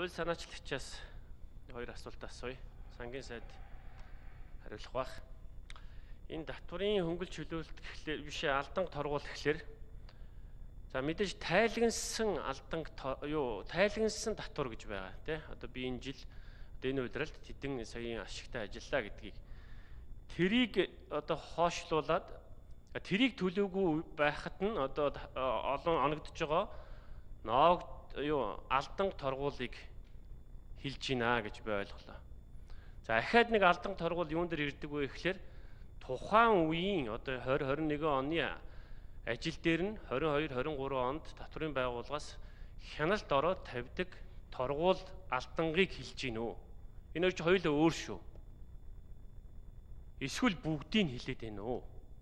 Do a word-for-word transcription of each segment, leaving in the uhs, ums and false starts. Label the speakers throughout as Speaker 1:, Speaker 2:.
Speaker 1: хууль санаачлагчаас хоёр асуулт асууя. Сангийн сайд хариулах бах. Энэ татврын хөнгөлж чөлөөлөлт гэхлээр биш алдан торгуул гэхлээр за мэдээж тайлагнсан алдан юу тайлагнсан татвар гэж байгаа тий. Одоо би энэ жил одоо энэ үйлрэлд тэдэн саяын ашигтай ажиллаа гэдгийг тэрийг одоо хоошлуулад тэрийг төлөөгүй байхад нь одоо олон оногдож байгаа ноог юу алдан торгуулийг хэлж гинэ гэж би ойлголоо. За ахаад нэг алдан торгуул юун дээр ирдэг вэ гэхлээр тухайн үеийн одоо двадцать двадцать one оны ажил дээр нь двадцать two двадцать three онд татврын байгууллагаас хяналт ороод тавьдаг торгуул алдангийг хэлж гинөө. Энэ ч хоёулаа өөр шүү. Эсвэл бүгдийг хэлээд байна уу?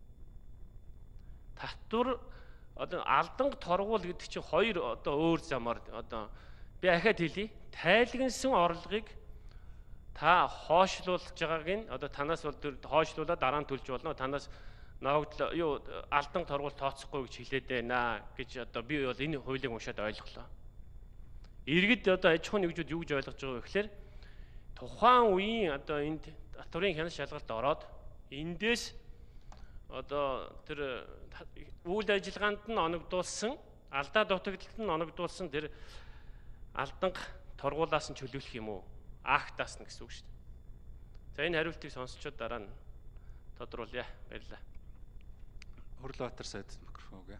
Speaker 1: Татвар одоо алдан торгуул гэдэг чинь хоёр одоо өөр замаар одоо би ахаад хэлье. Тайлагнсан орлогыг та хоошлуулж байгааг нь одоо танаас бол хоошлуулаад дараа нь төлж болно. Танаас ноогдлоо юу алдан торгуул тооцохгүй гэж хэлээд байна гэж одоо би бол энэ хуулийг уншаад ойлголоо. Иргэд одоо аж ахуйн нэгжүүд юу гэж ойлгож байгаа вэ гэхээр тухайн үеийн одоо энд татврын хяналт шалгалт ороод эндээс одоо тэр үйл ажиллагаанд нь оногдуулсан алдаа дутагдалт нь оногдуулсан тэр алдан торгуулаас нь чөлөөлөх юм уу? Актаас нь гэсэн үг шүү дээ. За энэ хариултыг сонсчод дараа нь тодруулъя. Баярлалаа.
Speaker 2: Хурлаатар сайд микрофон өгье.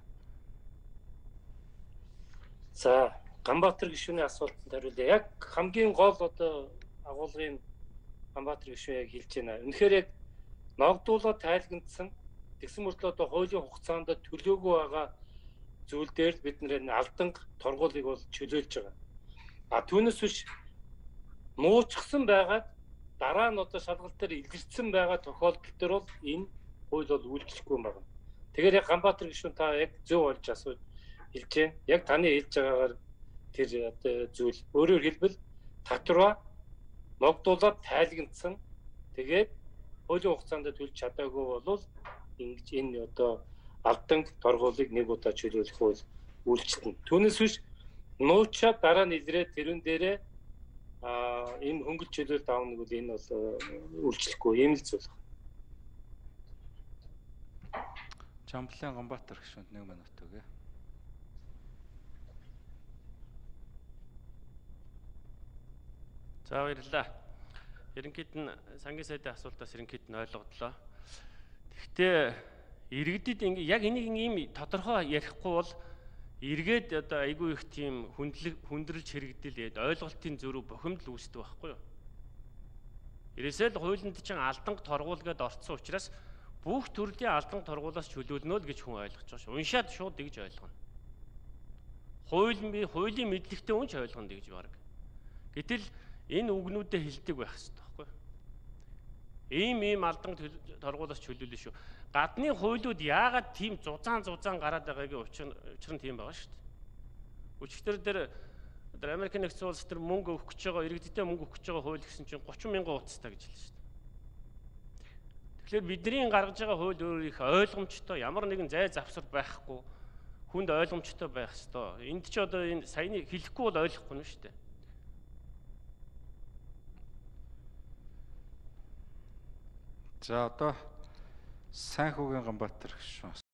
Speaker 3: За Ганбаатар гишүүний асуултанд хариулъя. Яг хамгийн гол одоо агуулгын Ганбаатар гишүүн яг хэлж байна. Үнэхээр яг ногдуулаад тайлгнагдсан тэгсэн мөртлөө одоо хуулийн хугацаанд төлөөгүй байгаа зүйл дээр бид нэр алдан торгуулийг бол чөлөөлж байгаа. А түүнээс биш нуучсан байгаад дараа нь одоо шалгалт дээр илэрсэн байгаа тохиолдол төр бол энэ хууль бол үйлчлэхгүй юм байна. Тэгэхээр яг Ганбаатар гишүүн та яг зөв олж асууж хэлж байна. Яг таны хэлж байгаагаар тэр одоо зүйл өөрөөр хэлбэл татвараа ногдуулаад тайлагнсан тэгээд хуулийн хугацаанд төлж чадаагүй бол ингэж энэ одоо алдан торгуулийг нэг удаа чөлөөлөх хууль үйлчлэнэ. Түүнээс биш нуучаад дараа нь илрээд тэрүүн дээрээ а энэ хөнгөлж чөлөөлөлт аавна гэвэл энэ бол үйлчлэхгүй юм л зүйл.
Speaker 2: Чамблын Ганбаатар гишүүнд нэг минут өгье.
Speaker 1: За баярлалаа. Ерөнхийд нь сангийн сайдын асуултаас ерөнхийд нь ойлгодлоо. Гэхдээ иргэдэд ингэ яг энийг ийм тодорхой ярихгүй бол эргээд одоо айгүй их тийм хүндлэг хүндрэлж хэрэгдэл ойлголтын зөрүү бухимдал үүсдэг байхгүй юу? Ерөөсөө л хуулинд чинь алдан торгуул гэдээ орцсон учраас бүх төрлийн алдан торгуулаас чөлөөлнө л гэж хүн ойлгож байгаа шүү. Уншаад шууд тэгж ойлгоно. Хууль би хуулийн мэдлэгтэй хүн ч ойлгоно гэж баг. Гэтэл энэ үгнүүдэд хэлдэг байх хэрэгтэй байхгүй юу? Ийм ийм алдан торгуулаас чөлөөлнө шүү. Гадны хуулиуд яагаад тийм зузаан зузаан гараад байгаагийн учир учир нь тийм байгаа шүү дээ. Өчигдөр дээр одоо Америк нэгдсэн улс төр мөнгө өгөх гэж байгаа, иргэдэд мөнгө өгөх гэж байгаа хууль гэсэн чинь thirty мянган утастай гэж хэлсэн шүү дээ. Тэгэхээр бидний гаргаж байгаа хууль өөр их ойлгомжтой, ямар нэгэн зай завсар байхгүй, хүнд ойлгомжтой байх ёстой. Энд ч одоо энэ саяны хэлэхгүй бол ойлгохгүй нь шүү дээ.
Speaker 2: За одоо Сайнхүүгийн Ганбаатар гишүүн